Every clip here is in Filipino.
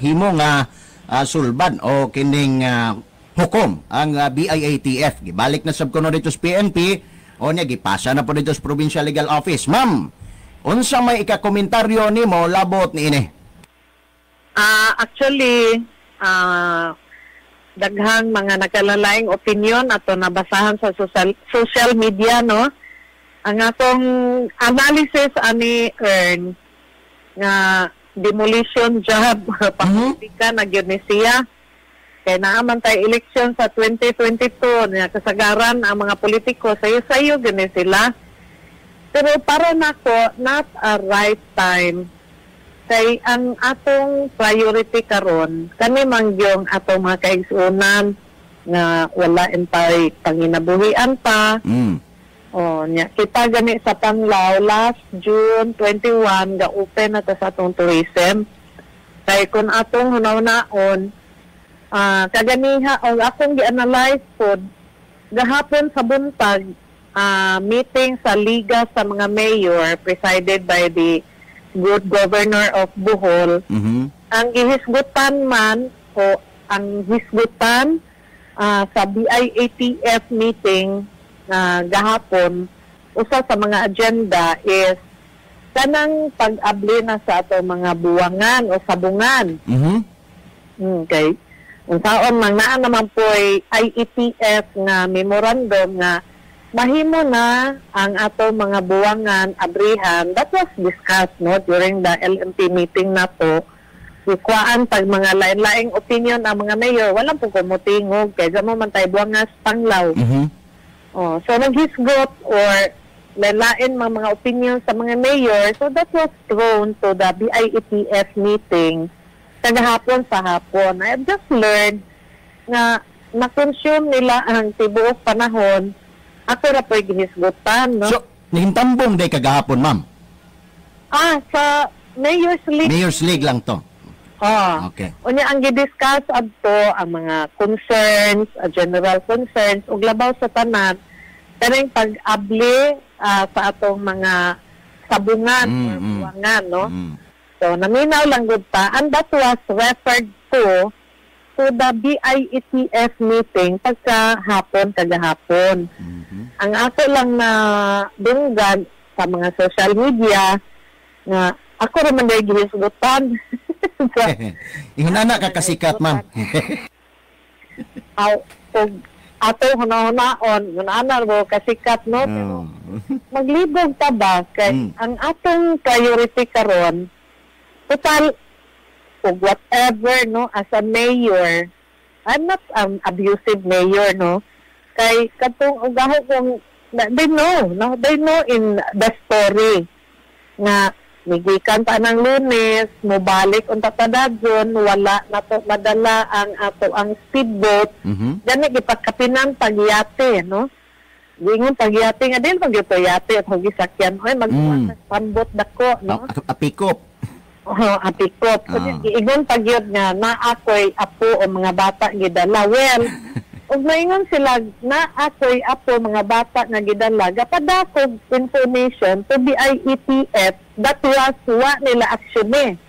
himo nga sulban o kining hukom ang BIATF. Gibalik na sab kuno dito sa PNP o niya gipasa na po dito sa Provincial Legal Office. Ma'am, unsa may ikakomentaryo nimo labot niini? Actually, daghang mga nagkalalaing opinion ato nabasahan sa social media, no? Ang akong analysis ani Ern nga demolition job papolitika na gyud ni siya. Kaya naaman tayo election sa 2022 na kasagaran ang mga politiko sayo-sayo gani sila. Pero para nako not a right time kay ang atong priority karon kani man yung atong mga kaigsuonan nga wala entay panginabuhian pa. O nya kita gani sa Panlaw last June 21 ga open na ta sa atong tourism. Kay kun atong hunaw-naon kaganiha o akong gi-analyze pod gahapon sa buntag meeting sa Liga sa mga mayor presided by the good governor of Bohol. Ang gihisgutan man o ang hisgutan sa BIATF meeting gahapon, usa sa mga agenda is kanang pag-abli na sa ato mga buwangan o sabungan. Okay. Unsaon man naa naman po IETF nga memorandum nga mahimo na ang ato mga buwangan abrihan. That was discussed no during the LMP meeting na to. Ikuan pag mga lain-laing opinion ang mga mayor, walang po kumutingog kay mo man tay buwangas Panlaw. So naghisgot or lain mga opinion sa mga mayor, so that was thrown to the BIETF meeting kagahapon sa hapon. I have just learned na na-consume nila ang tibuok panahon. Ako na po gihisgutan, no? So, nahintambong day kagahapon, ma'am? Sa Mayor's League. Mayor's League lang to. Okay. Unya ang gidiscuss adto ang mga concerns, general concerns ug labaw sa tanan kaning pag-abli sa atong mga sabungan or buwangan, no? So naminaw lang gud ta and that was referred to the BIETF meeting kagahapon. Ang ako lang na dunggan sa mga social media nga ako raman day gihisgutan. Hinana ka kasikat, ma'am. Ato hunahunaon, hunana mo kasikat, no? Pero maglibog ta ba? Kay ang atong priority karon total whatever, no? As a mayor, I'm not an abusive mayor, no? Kay katong ugaho kong they know in the story nga migikan pa ng Lunes, mubalik unta pa dadyon, wala na to madala ang ato ang speedboat. Gani gipagkapinan pagyate, no? Gingon pagyate nga din pagyate at gisakyan oy magbuhat pambot dako, no? Apikop. Apikop. Igon pagyod nga na ako'y apo o mga bata gidala. Well, ug maingon sila na ako'y apo mga bata nga gidala gapadakog information to BIETF that was wa nila action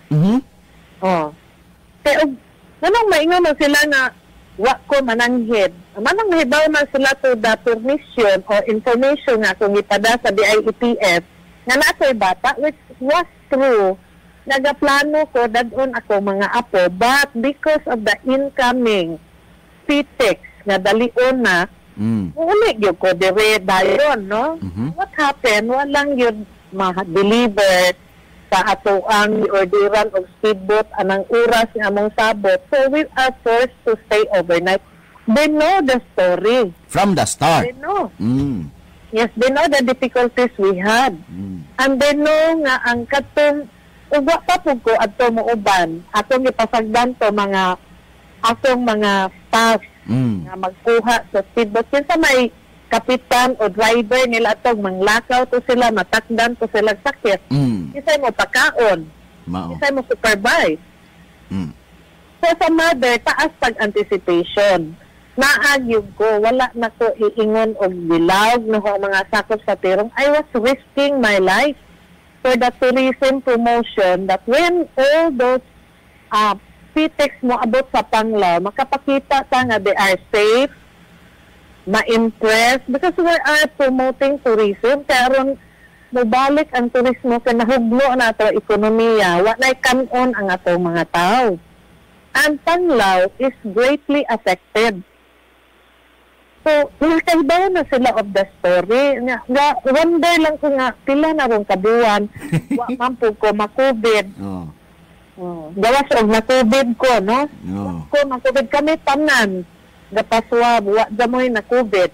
kaya nanong maingon man sila nga wa ko mananghid manang mahibaw man sila to the permission or information nga kung ipada sa BIETF nga na ako'y bata, which was true. Nagaplano ko dadon ako mga apo, but because of the incoming PTEX nga dalion na, uli yun ko dire dayon, no? What happened? Walang yun ma-deliver sa ato ang orderan of speedboat anang oras nga among sabot. So we are forced to stay overnight. They know the story. From the start? They know. Yes, they know the difficulties we had. And they know nga ang katong ugwa pa po ko ato mo uban, atong ipasagdan to mga atong mga staff nga magkuha sa speedboat. Kinsa may kapitan o driver nila atong manglakaw to sila, matakdan to sila sakit. Kisay mo pakaon. Kisay mo supervise. So sa mother, taas pag-anticipation. Naagyog ko, wala na ko iingon o bilawg na ko mga sakop sa tirong. I was risking my life for the tourism promotion that when all those PTEX mo abot sa Panglao, makapakita ka nga they are safe, ma-impress, because we are promoting tourism. Kaya ron, mabalik ang turismo kay nahuglo na ato ekonomiya, wa na'y kanon ang ato mga tao. And Panglao is greatly affected. So, nakahibaw na sila of the story. Wonder lang ko nga, pila na rong kabuwan, wa man po ko ma-COVID. Gawas og na-COVID ko, no? Ko ma-COVID kami tanan. Gapaswa, wa damoy na-COVID.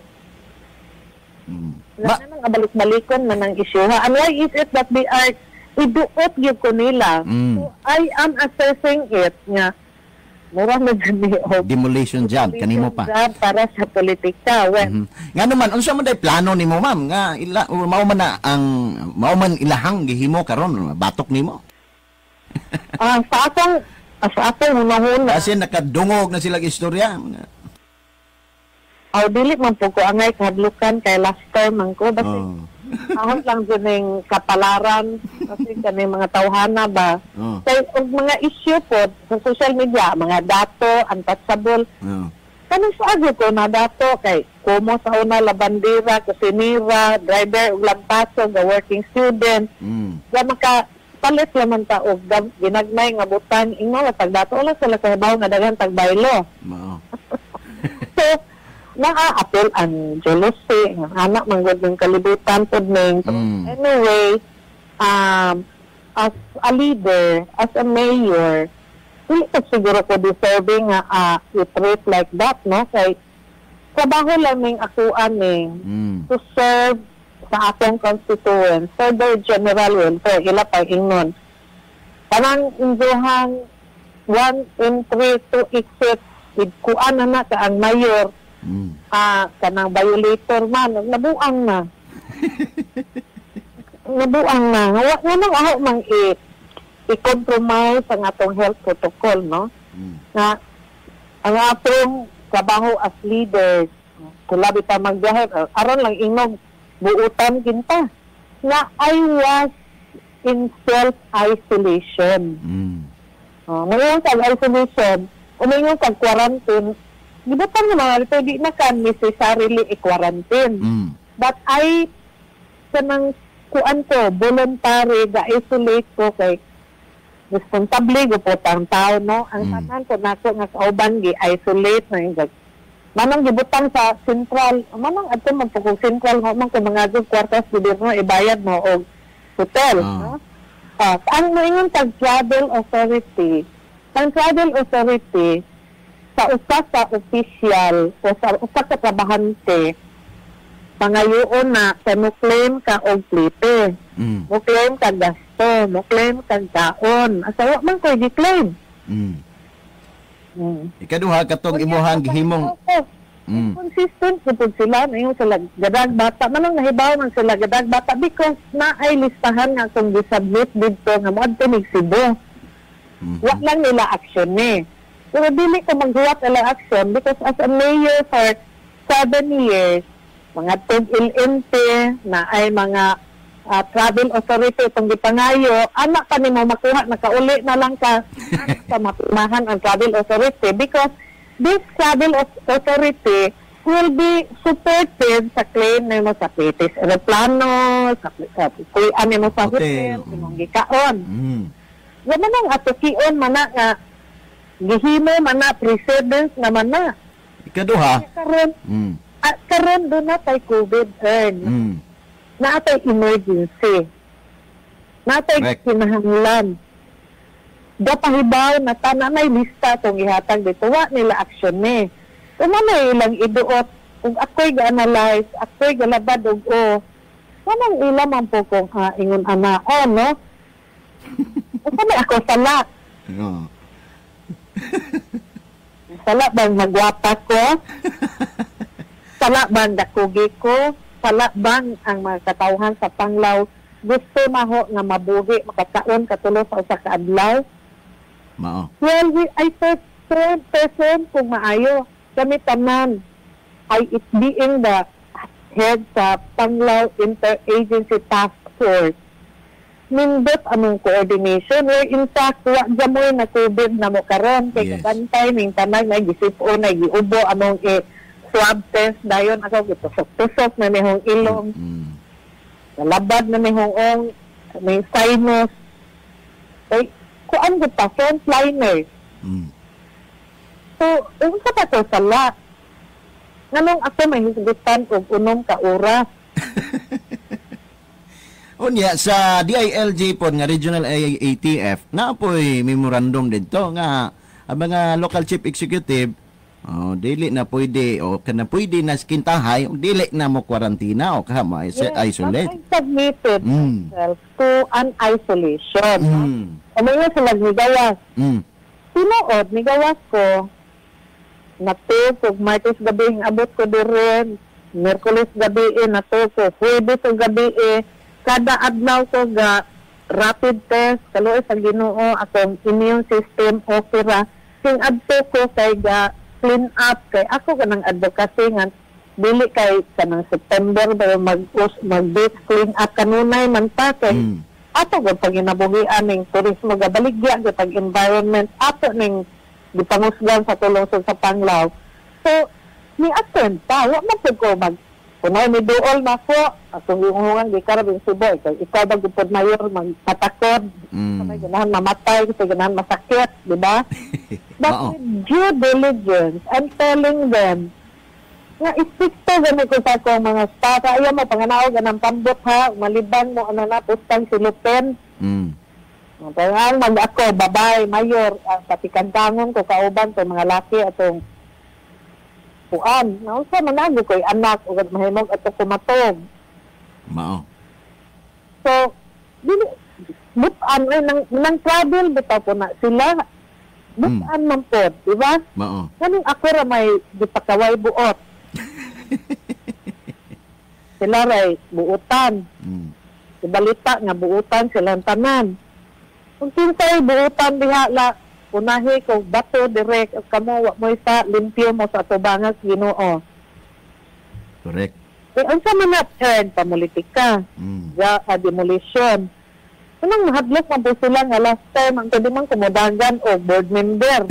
Wala nang abalik-balikon man ang isyuha. And why is it that they are iduot yun ko nila? So, I am assessing it nga, mura na dyan demolition job kanimo pa para sa politika. Nga naman unsa man day plano nimo ma'am nga mao man ilahang gihimo karon batok nimo? Sa akong hunahuna kasi nakadungog na sila istorya. Dili man po ko angay kahadlukan kay last term man ko basi ahon lang dyan yung kapalaran kasi kani mga tawhana ba. Kaya mga issue po sa social media, mga dato, untouchable. Kanang sa agyo ko na dato kay kumo sa una labandera, kusinira, driver, ug lampaso, ga working student. Ga makapalit naman ta og ginagmay nga butang ingo tag dato wala sila kahibaw nga daghan tag baylo. So naa-apel ang jealousy, ang anak manggod ng kalibutan po ning. Anyway, as a leader, as a mayor, hindi ko siguro ko deserving nga i-treat like that, no? Kaya trabaho lang ng akuan to serve sa akong constituents, for their general welfare, ila pa ingnon. Parang injuhang 1 in 3 to exit, kuan na ka ang mayor, kanang violator man nabuang na wa nang aho mang i-compromise ang atong health protocol, no? Na ang atong trabaho as leaders kulabi pa magbiyahe aron lang inog buutan kinta na I was in self-isolation. Ngayon sa isolation umingon sa quarantine. Di ba pa naman, ito di na kan necessarily i-quarantine. But I, kanang kuan ko, voluntary, ga-isolate ko kay responsable ko po tang tao, no? Ang tanan ko na ko nga kauban, gi-isolate na yung manang gibutang sa central, manang ato man po kung central, man kung mga good kwartas, gobyerno, ibayad mo o hotel, no? Ang moingon tag-travel authority, ang travel authority, sa usa sa official o sa usa ka trabahante pangayoon na sa mo-claim ka og plite. Mo-claim ka gasto, mo-claim ka kaon. Asawa man ko gi-claim. Ikaduha katong imuhang gihimong consistent po sila ngayon sila gadag bata manang nahibaw man sila gadag bata because na ay listahan nga kung gi-submit dito nga mo adto nig Cebu. Wa lang nila action ni. Pero dili ko maghuwat ala action because as a mayor for 7 years, mga tug-LNP na ay mga travel authority itong gipangayo, anak pa ni mo makuha, nakauli na lang ka sa mapimahan ang travel authority because this travel authority will be supported sa claim na mo sa PTEX aeroplano, sa kuyan mo sa hotel, imong gikaon. Gaman ang atukion mana nga gihimo man na precedence naman na. Ikaduha. Karon doon na tayo COVID na tayo emergency. Na tayo kinahanglan. Dapahibaw na tananay lista itong ihatag dito. Wa nila action ni. Umanay ilang iduot. Kung ako'y ga-analyze, ako'y galabad o manang ilam ang po kung ingon anaon, no? Kasi ako salak. Sala bang magwapa ko? Sala bang dakugi ko? Sala bang ang mga katawhan sa Panglao gusto maho nga mabuhi makataon katulo sa usa ka adlaw? Well, I person kung maayo kami tanan ay it being the head sa Panglao Interagency Task Force. nindot among coordination where in fact wa jamoy na COVID na mo karon kay Yes. kabantay ning tanan nga gisipo na giubo among swab test dayon ako gitusok-tusok na nihong ilong nalabad na nihong may sinus ay kuan gud pa frontliner. So unsa pa to sala nganong ako may hisugutan og unom ka oras. Unya sa DILG po nga Regional ATF na po'y memorandum dito nga ang mga local chief executive dili na pwede o kana pwede na skintahay dili na mo kwarantina o ka mo isolate. I submitted myself to an isolation. Umayo sila nigawas. Tinuod, nigawas ko natupog Martes gabi abot ko diren, Miyerkules gabi natupog, Huwebes gabi kada adlaw ko ga rapid test kaluoy sa Ginoo akong immune system okay ra sing adto ko kay ga clean up kay ako ganang advocacy nga dili kay kanang September ba mag clean up kanunay man pa kay ato gud pag ginabuhian ning turismo ga baligya gud pag environment ato ning gipanghusgan sa tulungsod sa Panglao so ni attend pa wa man pud ko mag kunay may duol na ko, atong iungungan, di karabing suboy. Kaya ikaw ba gupod mayor, magpatakod, may ganahan mamatay, kasi ganahan masakit, di ba? But with due diligence, I'm telling them, nga istik to, gano'n ko sa akong mga staff, ayaw mo, panganao, ganang pambot ha, maliban mo, ano na, pustang silupin. Pangan, ako, babay, mayor, pati kantangon ko, kauban, to mga laki, atong puan. Naunsa man ako ko'y anak o mahimog ato kumatog. Mao. So, butan nang travel bitaw po na sila. Butan man po, di ba? Mao. Kanang ako ra may gipakaway buot. Sila ray buutan. Ibalita nga buutan silang tanan. Kung kinsay buutan diha la unahi ko bato direct kamo wa mo sa limpyo mo sa tubangas Ginoo. Correct. Unsa man na pamulitika? Ya demolition. Anong mahadlok man po sila nga last time ang pwede man kumudagan o board member.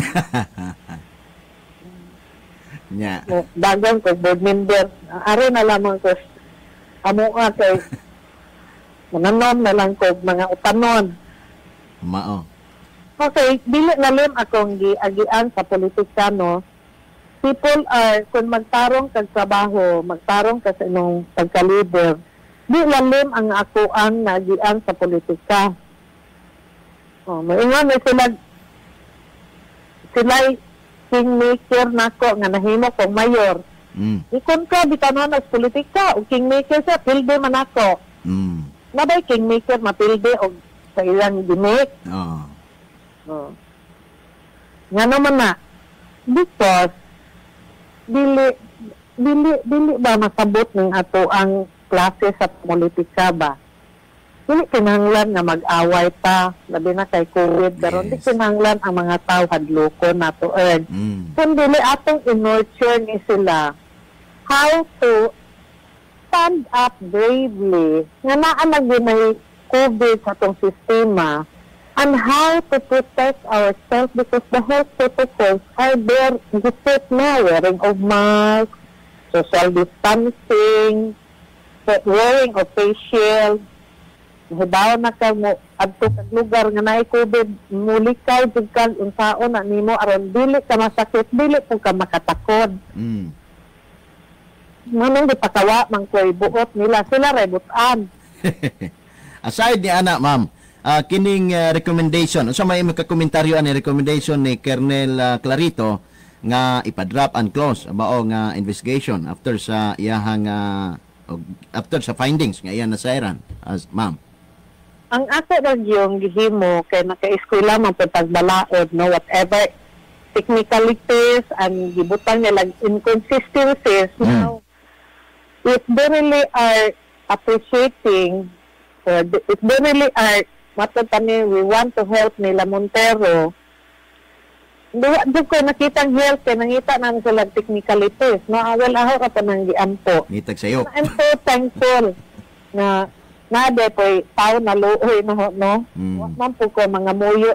Nya. Dagan ko board member. Ari na lamang ko amo kay mananom na lang ko mga utanon. Mao. Okay, dili na lim akong giagian sa politika, no? People are, kung magtarong kag trabaho, magtarong ka sa inong pagka-leader, di lalim ang ako ang nagian sa politika. Maingon na sila kingmaker na ko, nga nahimo kong mayor. Ikon ka, bitanon as politika, o kingmaker siya, pilde man ako. Nabay kingmaker, mapilde, o sa ilang gimik. Nga naman na, because dili ba masabot ng ato ang klase sa politika ba? Dili kinahanglan nga mag-away pa, labi na kay COVID, pero di kinahanglan ang mga tao hadloko na to earn. Kung dili atong in-nurture ni sila how to stand up bravely, nga naanag may COVID sa itong sistema, and how to protect ourselves because the health protocols are there gisit na, wearing of masks, social distancing, wearing of face shield. Hibaw na ka mo adto kag lugar nga naay COVID, mulikaw jud kag unsaon na nimo aron dili ka masakit, dili po ka makatakod. Manong gipakawa man koy buot nila sila ray butan. Aside ni ana, ma'am, kining recommendation, unsa may makakomentaryo ani recommendation ni Colonel Clarito nga ipa-drop and close mao nga investigation after sa iyahang after sa findings nga iyan nasairan as ma'am. Ang ako lang yung gihimo kay naka-eskwela man po pagbalaod, no, whatever technicalities and gibutang nila inconsistencies. Now, if they really are appreciating, if they really are we want to help nila Montero, doon ko nakitang health, nangita namin sila technicalities, no? Well, ako ka pa nang giampo. Nitag sayo. I'm so thankful na nade po tao na luoy na ho, no? Wa man po ko mga muyo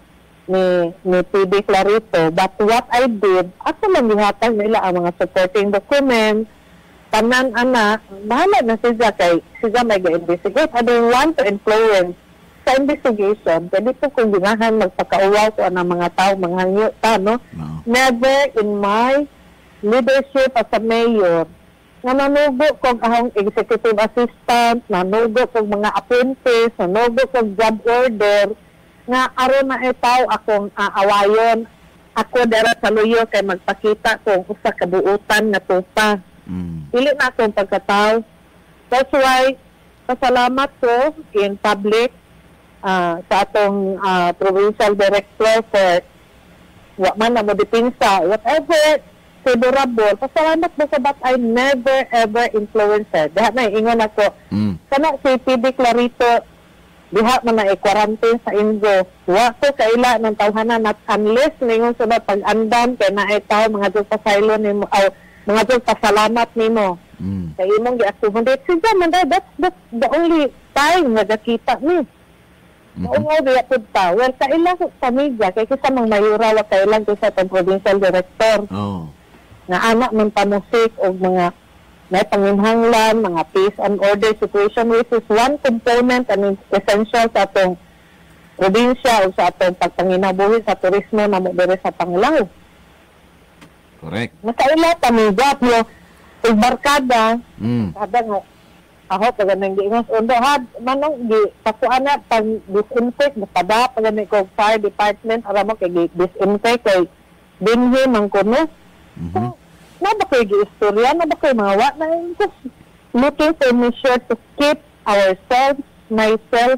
ni PB Clarito. But what I did, ako lang gihatag nila ang mga supporting documents, tanan anak, bahala na siya kay siya may ga-investigate. I don't want to influence sa investigation. Pwede po kung ginahan magpakauwaw ko ng mga tao, mga hangyo ta, no? Never in my leadership as a mayor, nga nanugo kong ahong executive assistant, nanugo kong mga apprentice, nanugo kong job order, nga aron na itaw akong awayon. Ako dara sa luyo kay magpakita kung usa kabuutan nga tupa. Dili na akong pagkataw. That's why, pasalamat ko in public sa atong provincial director for wa man na mo dipinsa, whatever favorable. Pasalamat mo sa that I never ever influenced her. Diha na ingon ako. Kana si PB Clarito, diha man na i-quarantine sa Ingo. Wa ko kaila ng tawhanan at unless ningon sa pag-andan kay na itaw mga jud pasaylo nimo aw mga jud pasalamat nimo. Kay imong gi-accommodate siya man that's the only time nga nakita ni. Oo, diya po ta. Well, kailang sa media, kaya kisa mang mayura, kailang kisa itong provincial director. Nga anak ng pamusik o mga may panginhanglan, mga peace and order situation, which is one component and essential sa itong probinsya o sa itong pagpanginabuhi sa turismo na modere sa Panglao. Correct. Nakaila pa media, pero barkada, kada nga, ako pag nang giingos undo had manong gi pakuan na pag disinfect pada pag ni ko fire department ara mo kay disinfect kay binhi man kuno. So na ba kay istorya na ba kay mga wa na just looking for measure to keep ourselves myself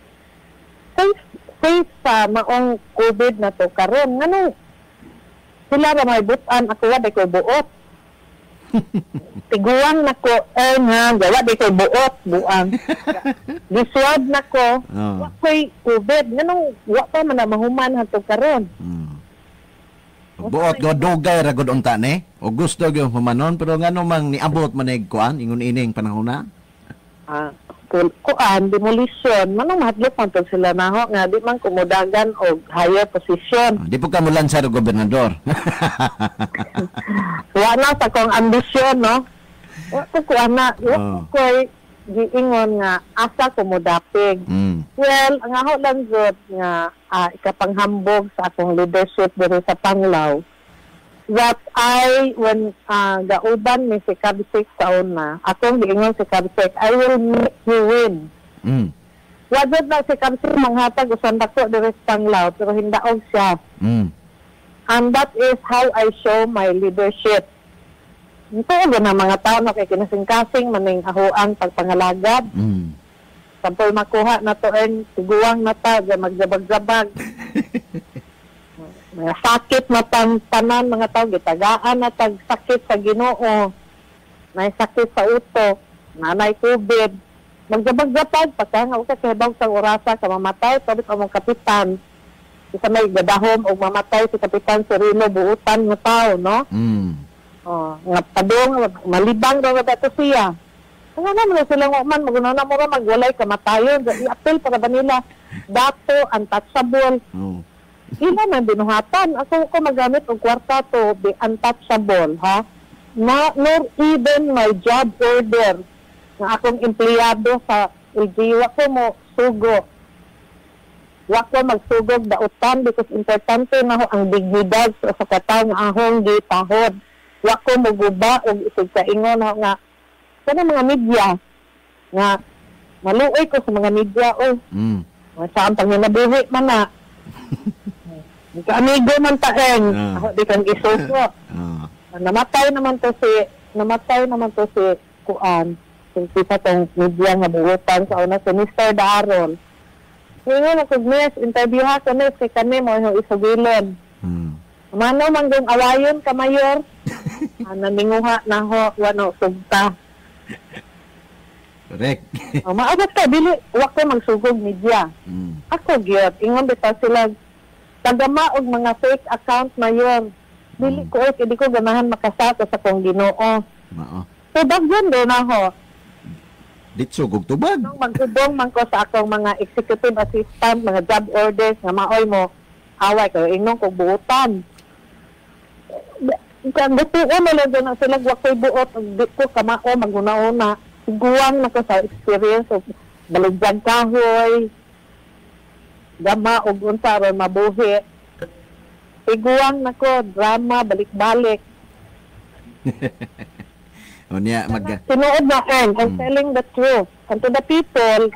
safe sa maong COVID na to karon ngano sila ra may butan ako wa ko buot. Tiguan na ko, nga, gawa di ko buang. Diswab na ko, wa ko'y COVID. Ganong, wa pa man na mahuman hatong karon. Buot, dugay ra gud unta ni. O gusto gyud humanon, pero ngano mang niabot man kuan ingon ining panahon na? Kuan, demolition, manong mahadlok man to sila naho, nga di man kumudagan o higher position. Di po ka mo lansar gobernador. Wala sa kong ambisyon, no? Kuan na, ko'y giingon nga asa kumudapig. Well, ang ako lang gud nga ikapanghambog sa akong leadership dito sa Panglao, that when gauban ni si Kabsek sa una, akong giingon si Kabsek, I will make you win. Wagod na si Kabsek manghatag usan dako diri sa Panglao, pero hindaog siya. And that is how I show my leadership. Ito na mga tao na kay kinasing-kasing maning ahoang pagpangalagad. Sample makuha na to tiguang na ta, magjabag-jabag. Mga sakit na tanan mga tao, gitagaan na tag sakit sa Ginoo. May sakit sa utok, nanay COVID. Magjabag-jabag, pagkangaw ka kahibaw sa orasa, kamamatay, sabi ka mong kapitan. Isa may gadahom o mamatay si Kapitan Cirilo, buutan ng tao, no? Nga padong, malibang daw na dato siya. Ano naman silang man, maguna mo magwalay kamatayon. I-apel para ba nila, dato, untouchable. Ila na binuhatan. Ako ko magamit og kwarta to be untouchable, ha? Nor even my job order na akong empleyado sa LGU, ako mo sugo. Wako magsugog dautan because importante na ho ang dignidad sa katao nga ahong gitahod. Wako moguba og isig kaingon nga sa mga media nga maluoy ko sa mga media saan panginabuhi man na. Amigo man taeng ako di kang isuso. Namatay naman to si kuan kung sa tong media nga buutan sa una si Mr. Darol. Ngayon ako miss, interview ha ko miss, kay kami mo yung isugilon. Mano manggong awayon ka mayor, naninguha na ho, wano, sugta. Correct. Maabot ka, dili, wak ko magsugog media. Ako gyud ingon bitaw sila, tagama og mga fake account mayor. Dili ko, di ko ganahan makasata sa kong Ginoo. So, bagyan do na ho. Ditsugog tubag. Nung magtubong man ko sa akong mga executive assistant, mga job orders nga maoy mo away kayo inong kog buutan. Kan butuo mo lang na sila wakoy buot di ko kamao maguna-una. Siguang na ko sa experience of baligjag kahoy. Gama og unsa ron mabuhi. Siguang na ko drama balik-balik. Unya Tinuod na I'm telling the truth. And to the people,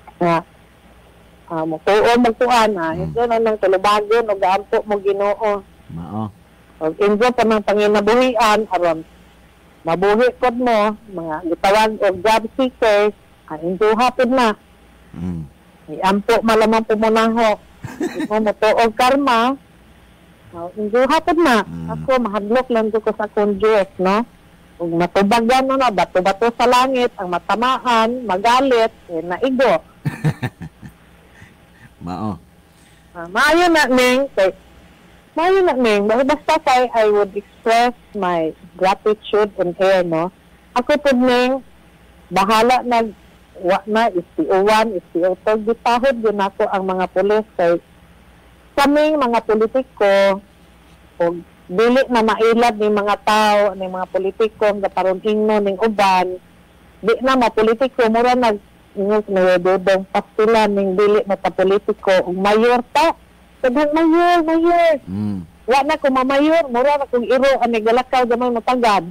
magtuon, magtuan, ito na ng tulubagon, o gaampo mo ginoo. Mao. O injo pa ng panginabuhian, aron, mabuhi pod mo, mga gitawag o job seekers, injo hapon na. Iampo malamang pumunahok. Ito mo tuog karma, injo hapon na. Ako, mahadlok lang ko sa akong Diyos, no? Kung matubagan mo na, bato-bato sa langit, ang matamaan, magalit, naigo. Mao. Maayo na, Ning. Basta kay I would express my gratitude on air, no? Ako po, Ning, bahala na, SPO1, SPO2, gitahod yun ako ang mga pulis kay kaming mga politiko, o dili na mailad ni mga tao, ni mga politiko, nga paron ingno ning uban, di na mapolitiko, mura nagdodong pastilan ning dili na ta politiko, ug mayor ta, sagang mayor. Wa na ko mamayor, mura na kong iro, ani galakaw gamay matagad.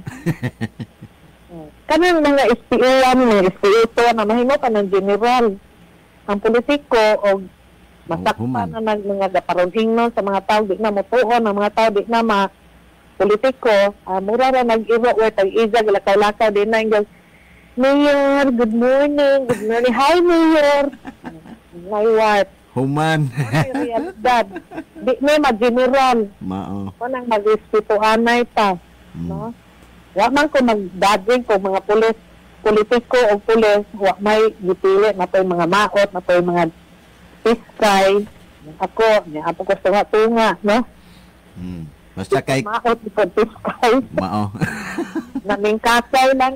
Kanang mga SPO1, mga SPO2, na mahimo pa ng general. Ang politiko, o masakpa na mga gaparonhingnon sa mga tao, di na mutuon, ang mga tao, di na politiko, mura na nag-iro, tag-iza, lakaw-lakaw, di na yung, Mayor, good morning, hi Mayor. My wife. Human. Realidad. Di na mag-general. Mao. Manang mag-ispituanay pa. No? Wa man ko mag-daging ko mga politiko o pulis, wa may gipili na to'y mga maot, na to'y mga piskay. Ako ko sa tunga, no? Basta kay maot ko piskay. Mao. Namingkasay lang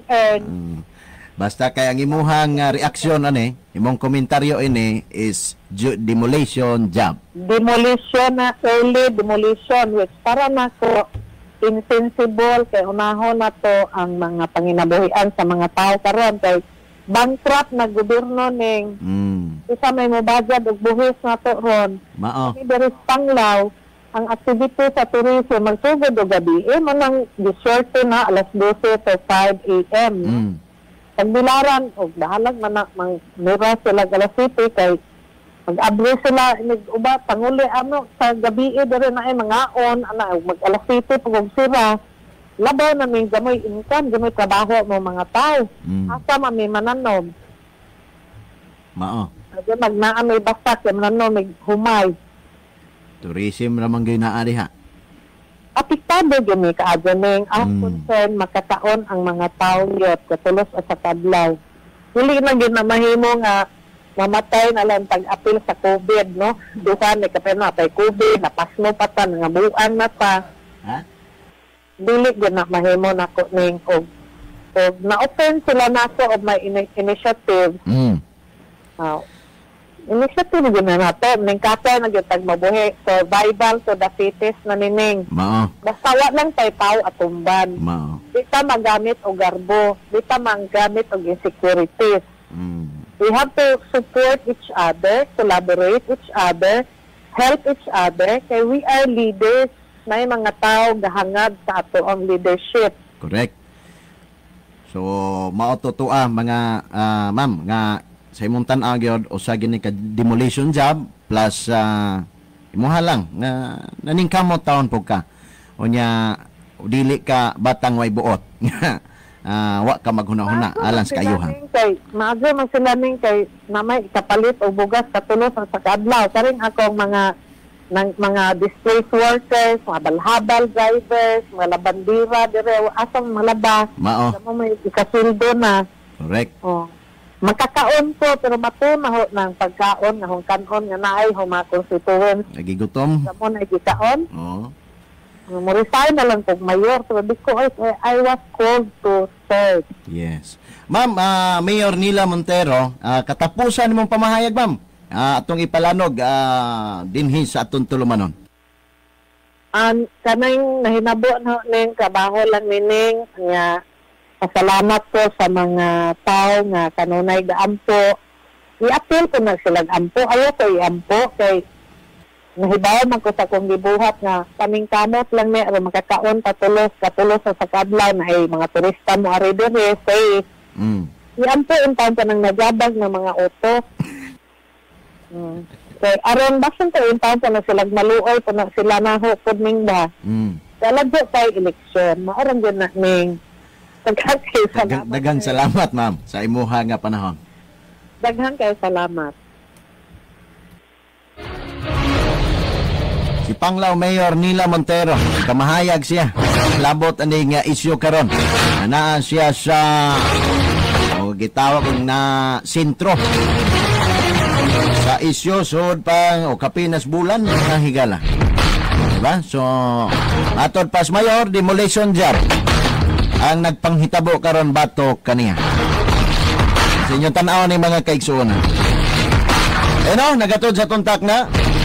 Basta kay ang imuhang reaksyon imong komentaryo ini is demolition job. Demolition na early demolition which para na ko insensible kay unahon na to ang mga panginabuhian sa mga tao karon kay bankrupt na gobyerno ning isa may mobadjad og buhis na to ron. Mao. Pero Panglaw ang activity sa tourism magsugod og gabi manang diswerte na alas 12 to 5 a.m. Pagbilaran o dahalag man mura sila alas 7 kay mag-abri sila uba panguli sa gabi dire na ay mga mag-alas 7 pag sira labaw na may gamoy income gamoy trabaho mo mga tao asa man may mananom mao adi magnaa may basak kay mananom may humay tourism ra man gyud naa diha apektado gyud kaadyaning ang concern makataon ang mga tao yot katulos sa kadlaw dili na gyud na mahimo nga mamatay na lang pag-apil sa COVID, no? Duha ni kapay na tay COVID, napasno pa ta, nangabuan na pa. Dili gyud na mahimo nako ning og na-open sila nako of my initiative. Initiative gyud na nato, ning kapay na gyud tag mabuhi, survival to the fittest na nining. Mao. Basta wa lang tay tao atumban. Mao. Di ta magamit og garbo, di ta magamit og insecurities. We have to support each other, collaborate each other, help each other, kay we are leaders. May mga tao gahangad sa ato ang leadership. Correct. So, maututua mga ma'am nga sa imong tan-aw gyud usa gini ka demolition job plus imuha lang nga naningkamot taon pug ka. Unya dili ka batang way buot. Wa ka maghuna-huna alang sa kayuhan. Maaga man sila ning kay namay kapalit og bugas katulos sa kadlaw. Karing akong mga displaced workers, mga balhabal drivers, mga labandira dire asang malaba. Mao. Mo may ikasildo na. Correct. Makakaon ko pero matunaho ng pagkaon nga hong kanon nga naay huma constituents. Nagigutom. Samo na gikaon. mo-resign na lang kung mayor. So, because I was called to serve. Yes. Ma'am, Mayor Nila Montero, katapusan mong pamahayag, ma'am. Atong ipalanog dinhi sa atong tulumanon. Kanang nahinabo na ning trabaho lang nining nga pasalamat ko sa mga tao nga kanunay gaampo. I-appeal ko na sila ampo. Ayaw ko i-ampo kay nahibaw man ko sa kong gibuhat nga kaming kamot lang ni aron makakaon katulos sa sakadlaw na ay mga turista mo ari diri safe. I-ampo ang taon pa nang nagabag ng mga auto. Kay aron basin ko yung taon pa na sila maluoy pa na sila nahukod ning ba. Kalagyo tayo eleksyon. Maarang dyan na ning Daghang salamat, ma'am, sa imuha nga panahon. Daghang kayo salamat. Si Panglao Mayor Nila Montero, kamahayag siya. Labot ani nga isyu karon. Anaa siya sa gitawag na sentro sa isyu sud pang o kapinas bulan nga higala. Diba? So, atod pas mayor demolition job ang nagpanghitabo karon batok kaniya. Sa inyong tanaw ni mga kaigsuonan. Nagatod sa tuntak na